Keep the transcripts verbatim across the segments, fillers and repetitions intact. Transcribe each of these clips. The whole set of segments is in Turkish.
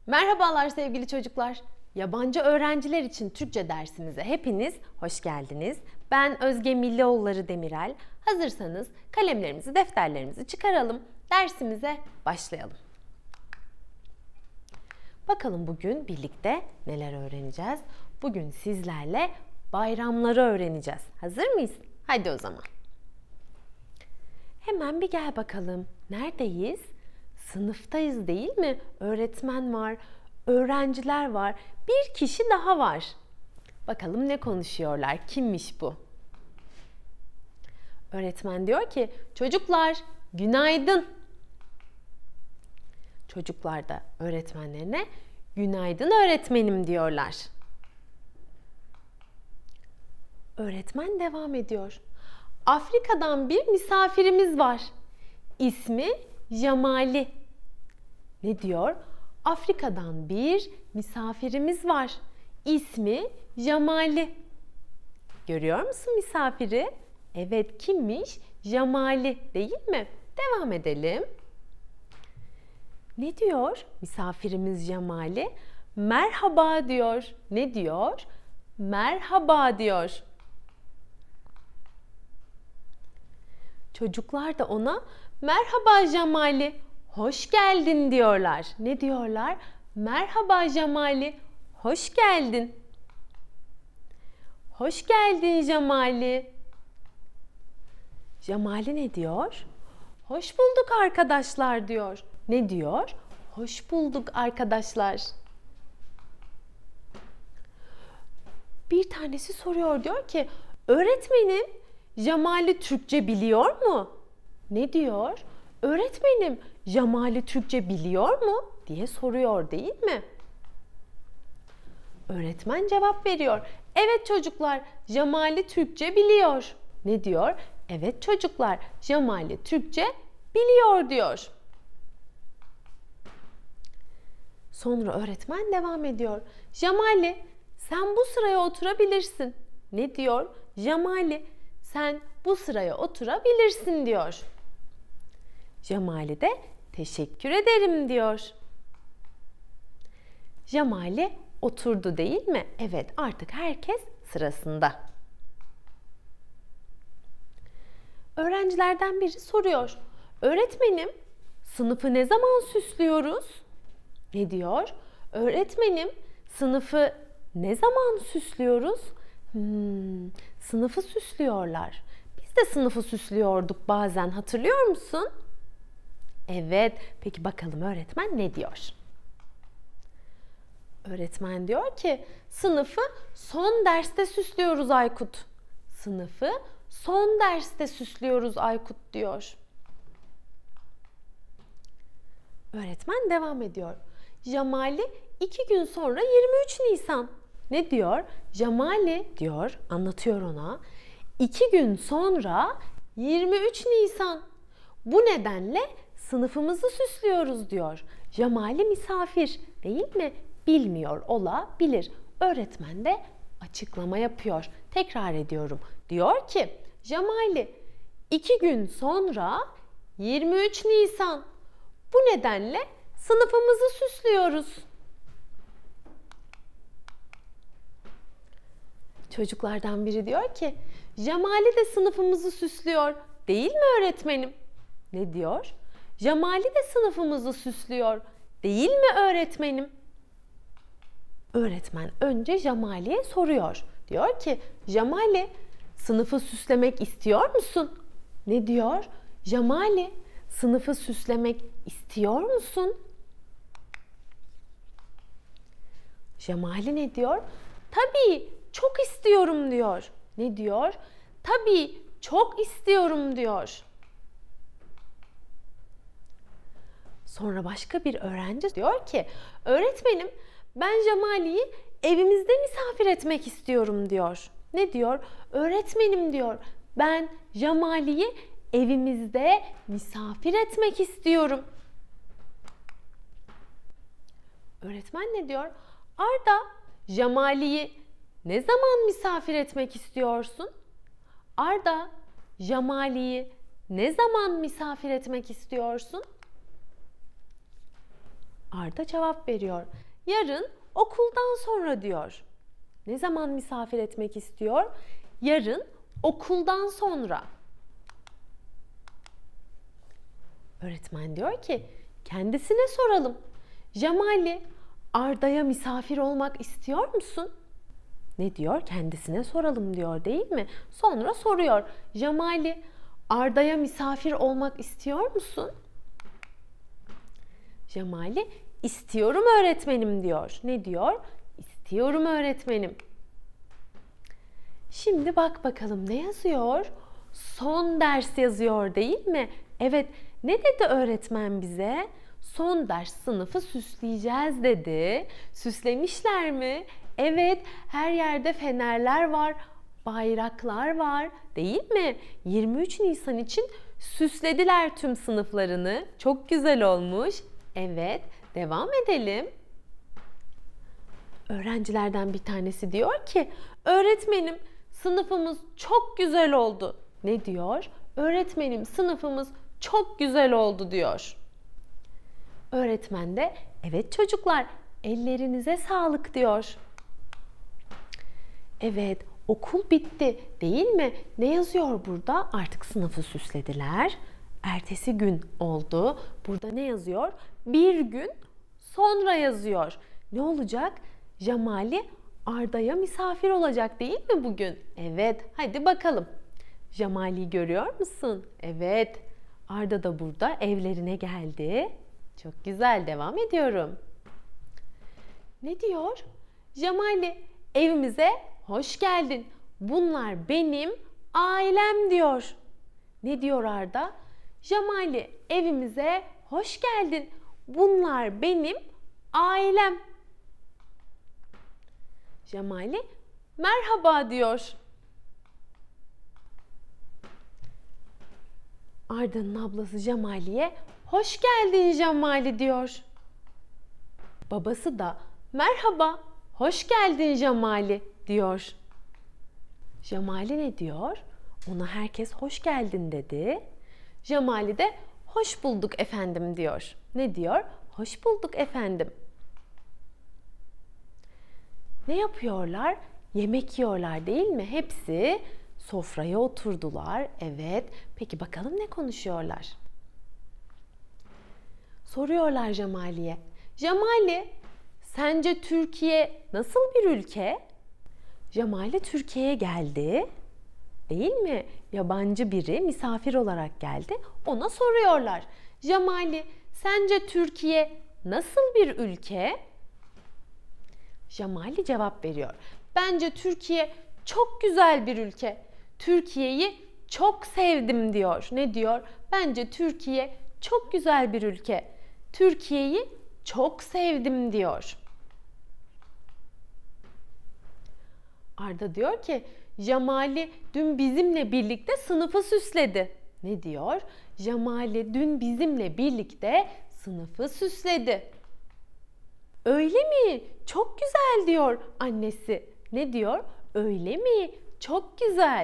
Merhabalar sevgili çocuklar. Yabancı öğrenciler için Türkçe dersimize hepiniz hoş geldiniz. Ben Özge Millioğulları Demirel. Hazırsanız kalemlerimizi, defterlerimizi çıkaralım. Dersimize başlayalım. Bakalım bugün birlikte neler öğreneceğiz? Bugün sizlerle bayramları öğreneceğiz. Hazır mıyız? Hadi o zaman. Hemen bir gel bakalım. Neredeyiz? Sınıftayız değil mi? Öğretmen var, öğrenciler var. Bir kişi daha var. Bakalım ne konuşuyorlar? Kimmiş bu? Öğretmen diyor ki, çocuklar günaydın. Çocuklar da öğretmenlerine günaydın öğretmenim diyorlar. Öğretmen devam ediyor. Afrika'dan bir misafirimiz var. İsmi Jamali. Ne diyor? Afrika'dan bir misafirimiz var. İsmi Jamali. Görüyor musun misafiri? Evet, kimmiş? Jamali değil mi? Devam edelim. Ne diyor misafirimiz Jamali? Merhaba diyor. Ne diyor? Merhaba diyor. Çocuklar da ona merhaba Jamali, hoş geldin diyorlar. Ne diyorlar? Merhaba Jamali, hoş geldin. Hoş geldin Jamali. Jamali ne diyor? Hoş bulduk arkadaşlar diyor. Ne diyor? Hoş bulduk arkadaşlar. Bir tanesi soruyor, diyor ki öğretmenim Jamali Türkçe biliyor mu? Ne diyor? Öğretmenim Jamali Türkçe biliyor mu? diye soruyor değil mi? Öğretmen cevap veriyor. Evet çocuklar, Jamali Türkçe biliyor. Ne diyor? Evet çocuklar, Jamali Türkçe biliyor diyor. Sonra öğretmen devam ediyor. Jamali, sen bu sıraya oturabilirsin. Ne diyor? Jamali, sen bu sıraya oturabilirsin diyor. Jamali de teşekkür ederim diyor. Jamali oturdu değil mi? Evet, artık herkes sırasında. Öğrencilerden biri soruyor. Öğretmenim, sınıfı ne zaman süslüyoruz? Ne diyor? Öğretmenim, sınıfı ne zaman süslüyoruz? Hmm, sınıfı süslüyorlar. Biz de sınıfı süslüyorduk bazen, hatırlıyor musun? Evet, peki bakalım öğretmen ne diyor? Öğretmen diyor ki, sınıfı son derste süslüyoruz Aykut. Sınıfı son derste süslüyoruz Aykut diyor. Öğretmen devam ediyor. Jamali iki gün sonra yirmi üç Nisan. Ne diyor? Jamali diyor, anlatıyor ona. İki gün sonra yirmi üç Nisan. Bu nedenle sınıfımızı süslüyoruz diyor. Jamali misafir değil mi? Bilmiyor olabilir. Öğretmen de açıklama yapıyor. Tekrar ediyorum. Diyor ki Jamali iki gün sonra yirmi üç Nisan. Bu nedenle sınıfımızı süslüyoruz. Çocuklardan biri diyor ki, Jamali de sınıfımızı süslüyor, değil mi öğretmenim? Ne diyor? Jamali de sınıfımızı süslüyor, değil mi öğretmenim? Öğretmen önce Jamali'ye soruyor. Diyor ki, Jamali, sınıfı süslemek istiyor musun? Ne diyor? Jamali, sınıfı süslemek istiyor musun? Jamali ne diyor? Tabii, çok istiyorum diyor. Ne diyor? Tabii, çok istiyorum diyor. Sonra başka bir öğrenci diyor ki, öğretmenim, ben Jamali'yi evimizde misafir etmek istiyorum diyor. Ne diyor? Öğretmenim diyor, ben Jamali'yi evimizde misafir etmek istiyorum. Öğretmen ne diyor? Arda, Jamali'yi ne zaman misafir etmek istiyorsun? Arda, Jamali'yi ne zaman misafir etmek istiyorsun? Arda cevap veriyor. Yarın okuldan sonra diyor. Ne zaman misafir etmek istiyor? Yarın okuldan sonra. Öğretmen diyor ki kendisine soralım. Jamali, Arda'ya misafir olmak istiyor musun? Ne diyor? Kendisine soralım diyor, değil mi? Sonra soruyor. Jamali, Arda'ya misafir olmak istiyor musun? Jamali, istiyorum öğretmenim diyor. Ne diyor? İstiyorum öğretmenim. Şimdi bak bakalım ne yazıyor? Son ders yazıyor, değil mi? Evet, ne dedi öğretmen bize? Son ders sınıfı süsleyeceğiz dedi. Süslemişler mi? Evet, her yerde fenerler var, bayraklar var, değil mi? yirmi üç Nisan için süslediler tüm sınıflarını. Çok güzel olmuş. Evet, devam edelim. Öğrencilerden bir tanesi diyor ki, öğretmenim sınıfımız çok güzel oldu. Ne diyor? Öğretmenim sınıfımız çok güzel oldu diyor. Öğretmen de evet çocuklar ellerinize sağlık diyor. Evet, okul bitti, değil mi? Ne yazıyor burada? Artık sınıfı süslediler. Ertesi gün oldu. Burada ne yazıyor? Bir gün sonra yazıyor. Ne olacak? Jamali Arda'ya misafir olacak, değil mi bugün? Evet, hadi bakalım. Jamali'yi görüyor musun? Evet. Arda da burada evlerine geldi. Çok güzel, devam ediyorum. Ne diyor? Jamali, evimize hoş geldin. Bunlar benim ailem diyor. Ne diyor Arda? Jamali, evimize hoş geldin. Bunlar benim ailem. Jamali, merhaba diyor. Arda'nın ablası Jamali'ye hoş geldin Jamali diyor. Babası da merhaba, hoş geldin Jamali diyor. Jamali ne diyor? Ona herkes hoş geldin dedi. Jamali de hoş bulduk efendim diyor. Ne diyor? Hoş bulduk efendim. Ne yapıyorlar? Yemek yiyorlar, değil mi? Hepsi sofraya oturdular. Evet. Peki bakalım ne konuşuyorlar? Soruyorlar Jamali'ye. Jamali, sence Türkiye nasıl bir ülke? Jamali Türkiye'ye geldi. Değil mi? Yabancı biri misafir olarak geldi. Ona soruyorlar. Jamali, sence Türkiye nasıl bir ülke? Jamali cevap veriyor. Bence Türkiye çok güzel bir ülke. Türkiye'yi çok sevdim diyor. Ne diyor? Bence Türkiye çok güzel bir ülke. Türkiye'yi çok sevdim diyor. Arda diyor ki, Jamali dün bizimle birlikte sınıfı süsledi. Ne diyor? Jamali dün bizimle birlikte sınıfı süsledi. Öyle mi? Çok güzel diyor annesi. Ne diyor? Öyle mi? Çok güzel.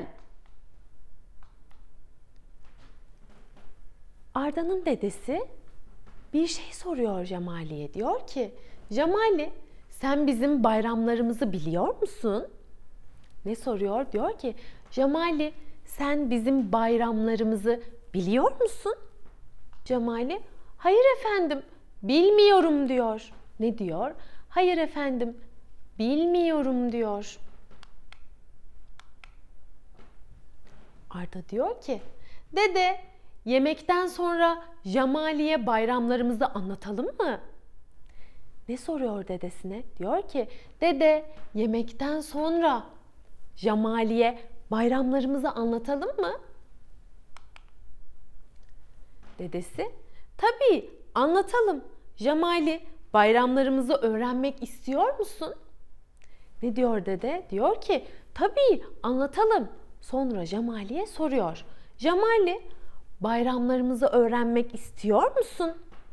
Arda'nın dedesi bir şey soruyor Jamali'ye. Diyor ki, Jamali, sen bizim bayramlarımızı biliyor musun? Ne soruyor? Diyor ki, Jamali, sen bizim bayramlarımızı biliyor musun? Jamali, hayır efendim, bilmiyorum diyor. Ne diyor? Hayır efendim, bilmiyorum diyor. Arda diyor ki, dede, yemekten sonra Jamali'ye bayramlarımızı anlatalım mı? Ne soruyor dedesine? Diyor ki, dede, yemekten sonra Jamali'ye bayramlarımızı anlatalım mı? Dedesi, tabii anlatalım. Jamali, bayramlarımızı öğrenmek istiyor musun? Ne diyor dede? Diyor ki, tabii anlatalım. Sonra Jamali'ye soruyor. Jamali, bayramlarımızı öğrenmek istiyor musun?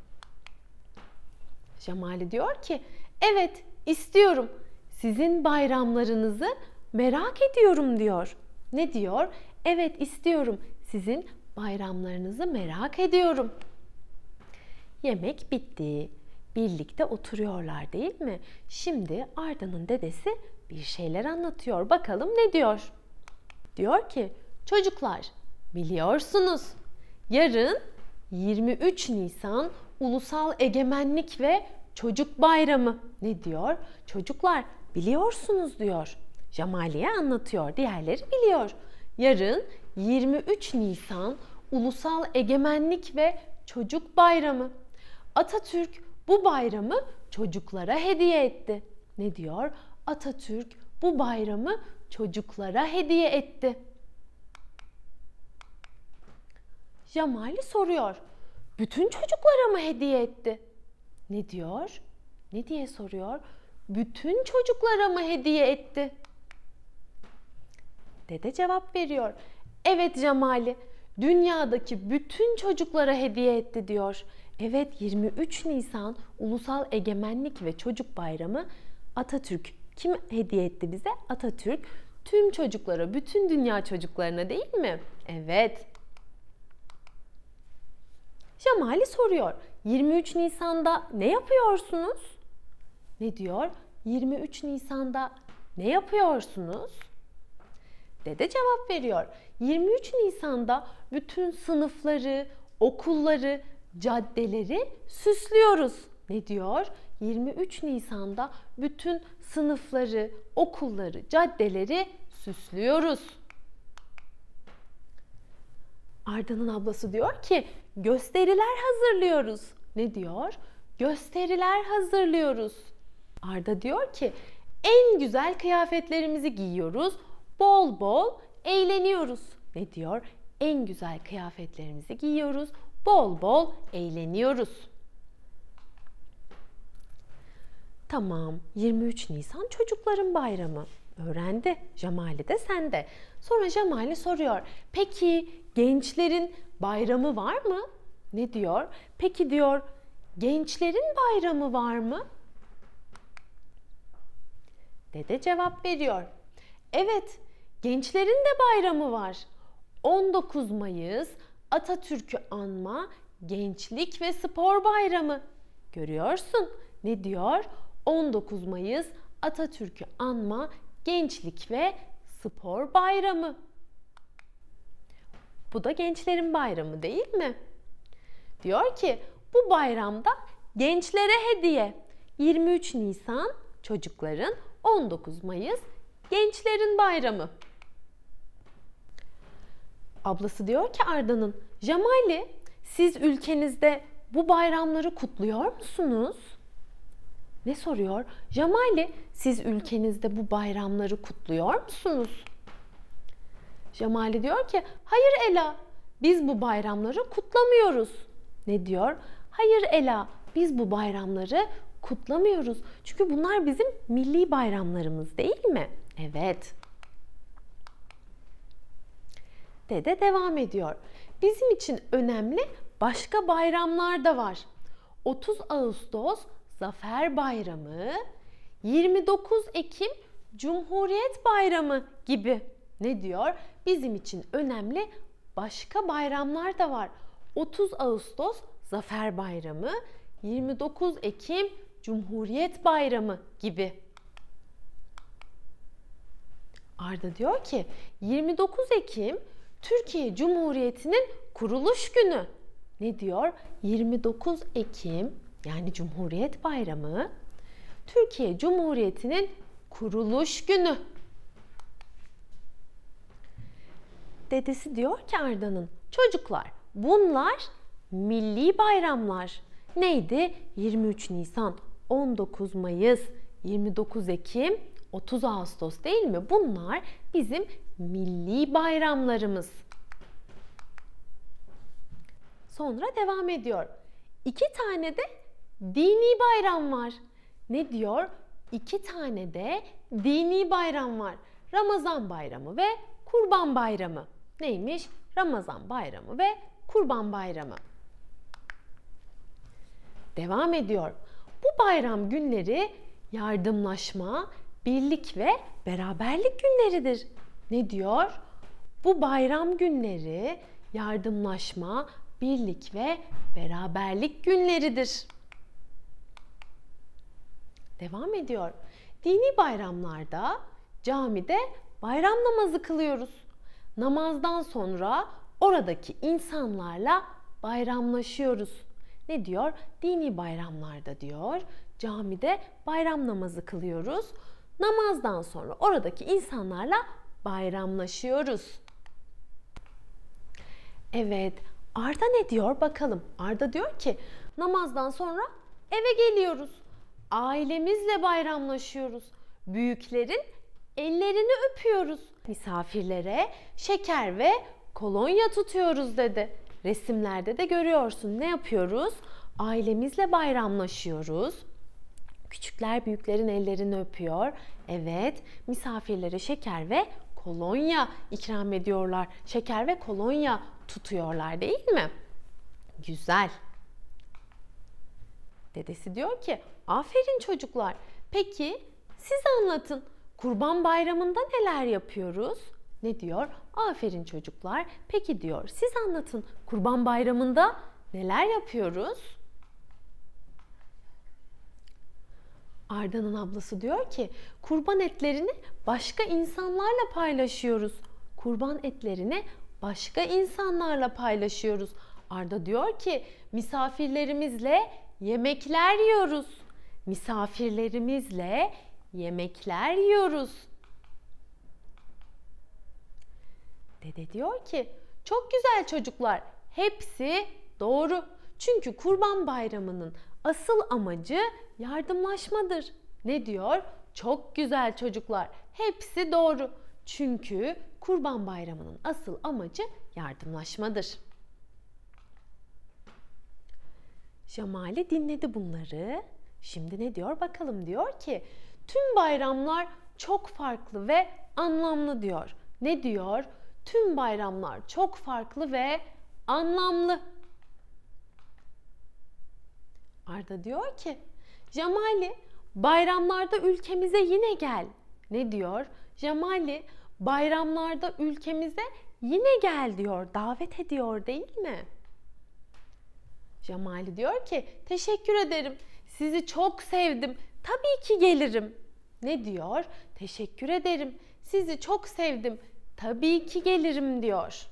Jamali diyor ki, evet istiyorum. Sizin bayramlarınızı merak ediyorum diyor. Ne diyor? Evet istiyorum. Sizin bayramlarınızı merak ediyorum. Yemek bitti. birlikte oturuyorlar değil mi? Şimdi Arda'nın dedesi bir şeyler anlatıyor. Bakalım ne diyor? Diyor ki, çocuklar biliyorsunuz yarın yirmi üç Nisan Ulusal Egemenlik ve Çocuk Bayramı. Ne diyor? Çocuklar biliyorsunuz diyor. Jamali'ye anlatıyor. Diğerleri biliyor. Yarın yirmi üç Nisan Ulusal Egemenlik ve Çocuk Bayramı. Atatürk bu bayramı çocuklara hediye etti. Ne diyor? Atatürk bu bayramı çocuklara hediye etti. Jamali soruyor. Bütün çocuklara mı hediye etti? Ne diyor? Ne diye soruyor? Bütün çocuklara mı hediye etti? Dede cevap veriyor. Evet Jamali, dünyadaki bütün çocuklara hediye etti diyor. Evet, yirmi üç Nisan Ulusal Egemenlik ve Çocuk Bayramı Atatürk kim hediye etti bize? Atatürk tüm çocuklara, bütün dünya çocuklarına değil mi? Evet. Jamali soruyor. yirmi üç Nisan'da ne yapıyorsunuz? Ne diyor? yirmi üç Nisan'da ne yapıyorsunuz? Dede cevap veriyor. yirmi üç Nisan'da bütün sınıfları, okulları, caddeleri süslüyoruz. Ne diyor? yirmi üç Nisan'da bütün sınıfları, okulları, caddeleri süslüyoruz. Arda'nın ablası diyor ki gösteriler hazırlıyoruz. Ne diyor? Gösteriler hazırlıyoruz. Arda diyor ki en güzel kıyafetlerimizi giyiyoruz. Bol bol eğleniyoruz. Ne diyor? En güzel kıyafetlerimizi giyiyoruz. Bol bol eğleniyoruz. Tamam, yirmi üç Nisan çocukların bayramı. Öğrendi. Jamali de sen de. Sonra Jamali soruyor. Peki gençlerin bayramı var mı? Ne diyor? Peki diyor, gençlerin bayramı var mı? Dede cevap veriyor. Evet, gençlerin de bayramı var. on dokuz Mayıs Atatürk'ü anma Gençlik ve Spor Bayramı. Görüyorsun. Ne diyor? on dokuz Mayıs Atatürk'ü anma Gençlik ve Spor Bayramı. Bu da gençlerin bayramı değil mi? Diyor ki bu bayramda gençlere hediye. yirmi üç Nisan çocukların, on dokuz Mayıs gençlerin bayramı. Ablası diyor ki Arda'nın, Jamali siz ülkenizde bu bayramları kutluyor musunuz? Ne soruyor? Jamali siz ülkenizde bu bayramları kutluyor musunuz? Jamali diyor ki hayır Ela, biz bu bayramları kutlamıyoruz. Ne diyor? Hayır Ela, biz bu bayramları kutlamıyoruz. Çünkü bunlar bizim milli bayramlarımız değil mi? Evet. Dede devam ediyor. Bizim için önemli başka bayramlar da var. otuz Ağustos Zafer Bayramı, yirmi dokuz Ekim Cumhuriyet Bayramı gibi. Ne diyor? Bizim için önemli başka bayramlar da var. otuz Ağustos Zafer Bayramı, yirmi dokuz Ekim Cumhuriyet Bayramı gibi. Arda diyor ki yirmi dokuz Ekim Türkiye Cumhuriyeti'nin kuruluş günü. Ne diyor? yirmi dokuz Ekim yani Cumhuriyet Bayramı Türkiye Cumhuriyeti'nin kuruluş günü. Dedesi diyor ki Arda'nın, çocuklar bunlar milli bayramlar. Neydi? yirmi üç Nisan, on dokuz Mayıs, yirmi dokuz Ekim, otuz Ağustos değil mi? Bunlar bizim milli bayramlarımız. Sonra devam ediyor. İki tane de dini bayram var. Ne diyor? İki tane de dini bayram var. Ramazan bayramı ve Kurban bayramı. Neymiş? Ramazan bayramı ve Kurban bayramı. Devam ediyor. Bu bayram günleri yardımlaşma, birlik ve beraberlik günleridir. Ne diyor? Bu bayram günleri yardımlaşma, birlik ve beraberlik günleridir. Devam ediyor. Dini bayramlarda camide bayram namazı kılıyoruz. Namazdan sonra oradaki insanlarla bayramlaşıyoruz. Ne diyor? Dini bayramlarda diyor, camide bayram namazı kılıyoruz. Namazdan sonra oradaki insanlarla bayramlaşıyoruz. Evet, Arda ne diyor bakalım? Arda diyor ki, namazdan sonra eve geliyoruz. Ailemizle bayramlaşıyoruz. Büyüklerin ellerini öpüyoruz. Misafirlere şeker ve kolonya tutuyoruz dedi. Resimlerde de görüyorsun. Ne yapıyoruz? Ailemizle bayramlaşıyoruz. Küçükler büyüklerin ellerini öpüyor. Evet, misafirlere şeker ve kolonya ikram ediyorlar. Şeker ve kolonya tutuyorlar, değil mi? Güzel. Dedesi diyor ki, aferin çocuklar. Peki siz anlatın. Kurban Bayramı'nda neler yapıyoruz? Ne diyor? Aferin çocuklar. Peki diyor, siz anlatın. Kurban Bayramı'nda neler yapıyoruz? Arda'nın ablası diyor ki, kurban etlerini başka insanlarla paylaşıyoruz. Kurban etlerini başka insanlarla paylaşıyoruz. Arda diyor ki, misafirlerimizle yemekler yiyoruz. Misafirlerimizle yemekler yiyoruz. Dede diyor ki, çok güzel çocuklar. Hepsi doğru. Çünkü Kurban Bayramı'nın asıl amacı yardımlaşmadır. Ne diyor? Çok güzel çocuklar. Hepsi doğru. Çünkü Kurban Bayramı'nın asıl amacı yardımlaşmadır. Cemali dinledi bunları. Şimdi ne diyor bakalım? Diyor ki, tüm bayramlar çok farklı ve anlamlı diyor. Ne diyor? Tüm bayramlar çok farklı ve anlamlı. Arda diyor ki, Cemali bayramlarda ülkemize yine gel. Ne diyor? Cemali bayramlarda ülkemize yine gel diyor. Davet ediyor, değil mi? Cemali diyor ki, teşekkür ederim. Sizi çok sevdim. Tabii ki gelirim. Ne diyor? Teşekkür ederim. Sizi çok sevdim. Tabii ki gelirim diyor.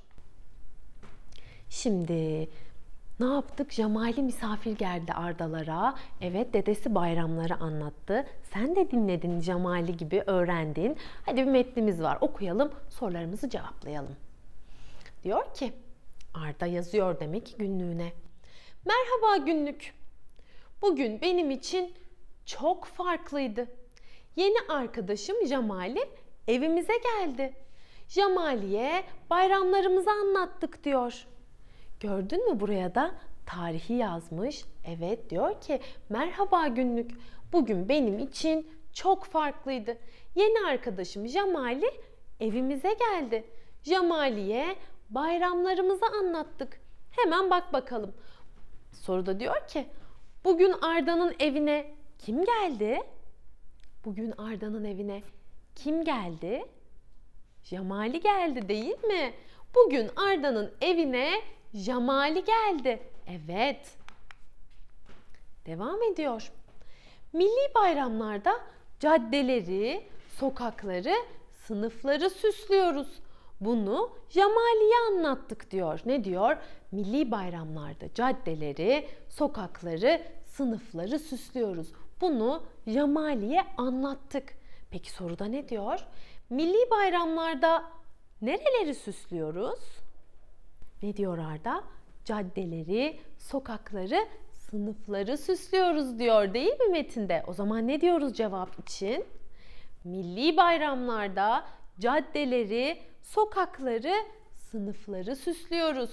Şimdi ne yaptık? Cemali misafir geldi Ardalara. Evet, dedesi bayramları anlattı. Sen de dinledin, Cemali gibi öğrendin. Hadi bir metnimiz var, okuyalım, sorularımızı cevaplayalım. Diyor ki, Arda yazıyor demek ki günlüğüne. Merhaba günlük. Bugün benim için çok farklıydı. Yeni arkadaşım Cemali evimize geldi. Cemali'ye bayramlarımızı anlattık diyor. Gördün mü, buraya da tarihi yazmış. Evet, diyor ki, merhaba günlük. Bugün benim için çok farklıydı. Yeni arkadaşım Cemali evimize geldi. Cemali'ye bayramlarımızı anlattık. Hemen bak bakalım. Soruda diyor ki, bugün Arda'nın evine kim geldi? Bugün Arda'nın evine kim geldi? Cemali geldi, değil mi? Bugün Arda'nın evine Cemali geldi. Evet. Devam ediyor. Milli bayramlarda caddeleri, sokakları, sınıfları süslüyoruz. Bunu Cemali'ye anlattık diyor. Ne diyor? Milli bayramlarda caddeleri, sokakları, sınıfları süslüyoruz. Bunu Cemali'ye anlattık. Peki soruda ne diyor? Milli bayramlarda nereleri süslüyoruz? Ne diyor Arda? Caddeleri, sokakları, sınıfları süslüyoruz diyor, değil mi metinde? O zaman ne diyoruz cevap için? Milli bayramlarda caddeleri, sokakları, sınıfları süslüyoruz.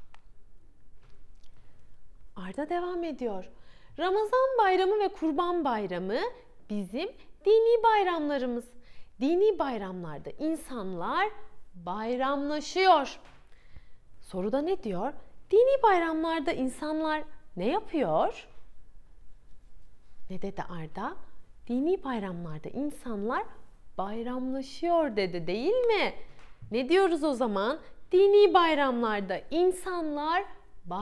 Arda devam ediyor. Ramazan bayramı ve Kurban bayramı bizim dini bayramlarımız. Dini bayramlarda insanlar bayramlaşıyor. Soruda ne diyor? Dini bayramlarda insanlar ne yapıyor? Ne dedi Arda? Dini bayramlarda insanlar bayramlaşıyor dedi, değil mi? Ne diyoruz o zaman? Dini bayramlarda insanlar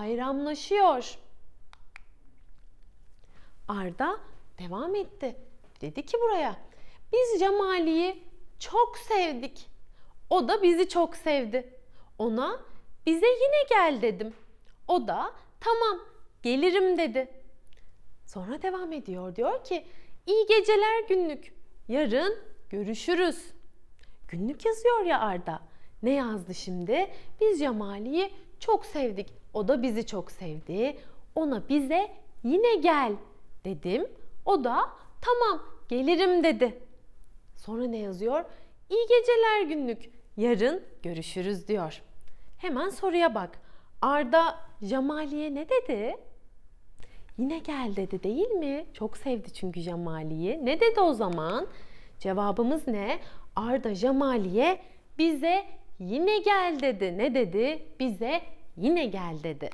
bayramlaşıyor. Arda devam etti. Dedi ki buraya, biz Cemali'yi çok sevdik. O da bizi çok sevdi. Ona bize yine gel dedim. O da tamam gelirim dedi. Sonra devam ediyor. Diyor ki iyi geceler günlük. Yarın görüşürüz. Günlük yazıyor ya Arda. Ne yazdı şimdi? Biz Cemali'yi çok sevdik. O da bizi çok sevdi. Ona bize yine gel dedim. O da tamam gelirim dedi. Sonra ne yazıyor? İyi geceler günlük. Yarın görüşürüz diyor. Hemen soruya bak. Arda Cemali'ye ne dedi? Yine gel dedi değil mi? Çok sevdi çünkü Cemali'yi. Ne dedi o zaman? Cevabımız ne? Arda Cemali'ye bize yine gel dedi. Ne dedi? Bize yine gel dedi.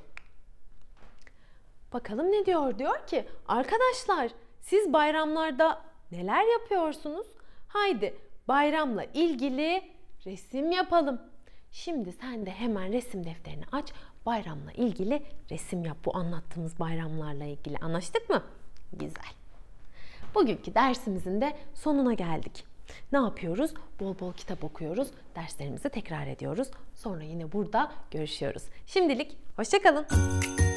Bakalım ne diyor? Diyor ki arkadaşlar siz bayramlarda neler yapıyorsunuz? Haydi bayramla ilgili resim yapalım. Şimdi sen de hemen resim defterini aç. Bayramla ilgili resim yap. Bu anlattığımız bayramlarla ilgili. Anlaştık mı? Güzel. Bugünkü dersimizin de sonuna geldik. Ne yapıyoruz? Bol bol kitap okuyoruz. Derslerimizi tekrar ediyoruz. Sonra yine burada görüşüyoruz. Şimdilik hoşça kalın.